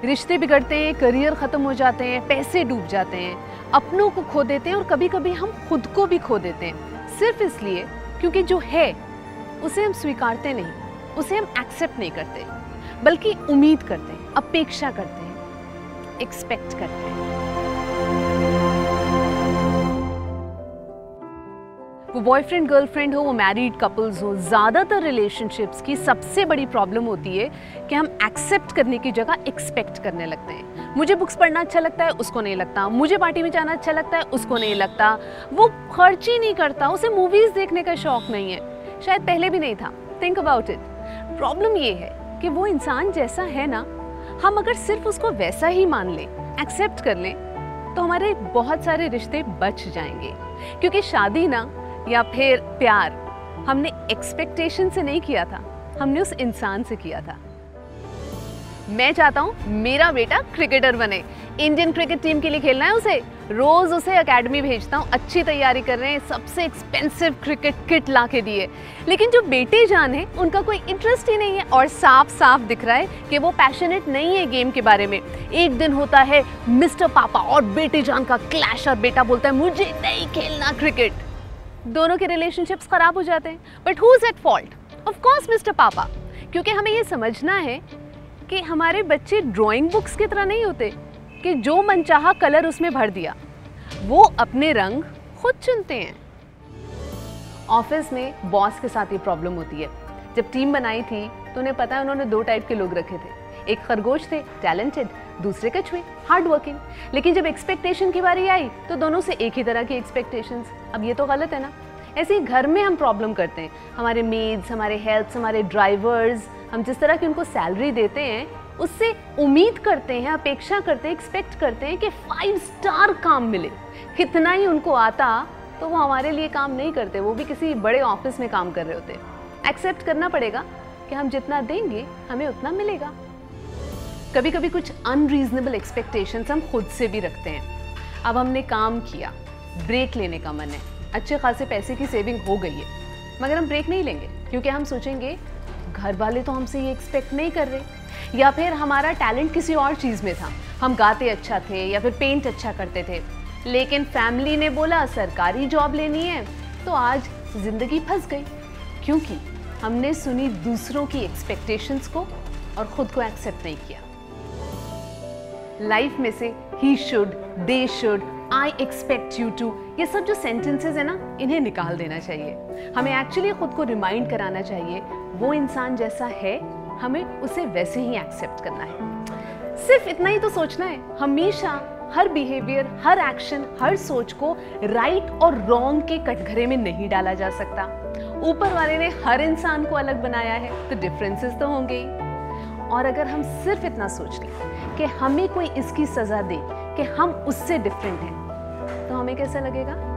रिश्ते बिगड़ते हैं, करियर ख़त्म हो जाते हैं, पैसे डूब जाते हैं, अपनों को खो देते हैं और कभी कभी हम खुद को भी खो देते हैं, सिर्फ इसलिए क्योंकि जो है उसे हम स्वीकारते नहीं, उसे हम एक्सेप्ट नहीं करते, बल्कि उम्मीद करते हैं, अपेक्षा करते हैं, एक्सपेक्ट करते हैं। वो बॉयफ्रेंड गर्लफ्रेंड हो, वो मैरिड कपल्स हो, ज़्यादातर रिलेशनशिप्स की सबसे बड़ी प्रॉब्लम होती है कि हम एक्सेप्ट करने की जगह एक्सपेक्ट करने लगते हैं। मुझे बुक्स पढ़ना अच्छा लगता है, उसको नहीं लगता। मुझे पार्टी में जाना अच्छा लगता है, उसको नहीं लगता। वो खर्च ही नहीं करता, उसे मूवीज़ देखने का शौक नहीं है, शायद पहले भी नहीं था। Think about it. प्रॉब्लम ये है कि वो इंसान जैसा है ना, हम अगर सिर्फ उसको वैसा ही मान लें, एक्सेप्ट कर लें, तो हमारे बहुत सारे रिश्ते बच जाएंगे। क्योंकि शादी ना या फिर प्यार हमने एक्सपेक्टेशन से नहीं किया था, हमने उस इंसान से किया था। मैं चाहता हूँ मेरा बेटा क्रिकेटर बने, इंडियन क्रिकेट टीम के लिए खेलना है उसे, रोज उसे एकेडमी भेजता हूँ, अच्छी तैयारी कर रहे हैं, सबसे एक्सपेंसिव क्रिकेट किट ला के दिए। लेकिन जो बेटे जान है उनका कोई इंटरेस्ट ही नहीं है और साफ साफ दिख रहा है कि वो पैशनेट नहीं है गेम के बारे में। एक दिन होता है मिस्टर पापा और बेटे जान का क्लैश और बेटा बोलता है मुझे नहीं खेलना क्रिकेट। दोनों के रिलेशनशिप्स खराब हो जाते हैं। But who is at fault? Of course mister papa, क्योंकि हमें ये समझना है कि हमारे बच्चे ड्राइंग बुक्स की तरह नहीं होते कि जो मनचाहा कलर उसमें भर दिया। वो अपने रंग खुद चुनते हैं। ऑफिस में बॉस के साथ ये प्रॉब्लम होती है। जब टीम बनाई थी तो उन्हें पता है उन्होंने 2 टाइप के लोग रखे थे, एक खरगोश थे टैलेंटेड, दूसरे कछुए हार्ड वर्किंग। लेकिन जब एक्सपेक्टेशन की बारी आई तो दोनों से एक ही तरह की एक्सपेक्टेशंस। अब ये तो गलत है ना। ऐसे ही घर में हम प्रॉब्लम करते हैं। हमारे मेड्स, हमारे हेल्प्स, हमारे ड्राइवर्स, हम जिस तरह की उनको सैलरी देते हैं उससे उम्मीद करते हैं, अपेक्षा करते हैं, एक्सपेक्ट करते हैं कि 5 स्टार काम मिले। कितना ही उनको आता तो वो हमारे लिए काम नहीं करते, वो भी किसी बड़े ऑफिस में काम कर रहे होते। एक्सेप्ट करना पड़ेगा कि हम जितना देंगे हमें उतना मिलेगा। कभी कभी कुछ अनरीजनेबल एक्सपेक्टेशंस हम खुद से भी रखते हैं। अब हमने काम किया, ब्रेक लेने का मन है, अच्छे खासे पैसे की सेविंग हो गई है, मगर हम ब्रेक नहीं लेंगे क्योंकि हम सोचेंगे घर वाले तो हमसे ये एक्सपेक्ट नहीं कर रहे, या फिर हमारा टैलेंट किसी और चीज़ में था, हम गाते अच्छा थे या फिर पेंट अच्छा करते थे, लेकिन फैमिली ने बोला सरकारी जॉब लेनी है, तो आज जिंदगी फंस गई क्योंकि हमने सुनी दूसरों की एक्सपेक्टेशंस को और खुद को एक्सेप्ट नहीं किया। लाइफ में से ही should, they should, I expect you to, ये सब जो सेंटेंसेस है ना, इन्हें निकाल देना चाहिए। हमें एक्चुअली खुद को रिमाइंड कराना चाहिए वो इंसान जैसा है हमें उसे वैसे ही एक्सेप्ट करना है। सिर्फ इतना ही तो सोचना है। हमेशा हर बिहेवियर, हर एक्शन, हर सोच को राइट और रॉन्ग के कटघरे में नहीं डाला जा सकता। ऊपर वाले ने हर इंसान को अलग बनाया है तो डिफरेंसेस तो होंगे ही। और अगर हम सिर्फ इतना सोच लें कि हमें कोई इसकी सजा दे कि हम उससे डिफरेंट हैं, तो हमें कैसा लगेगा?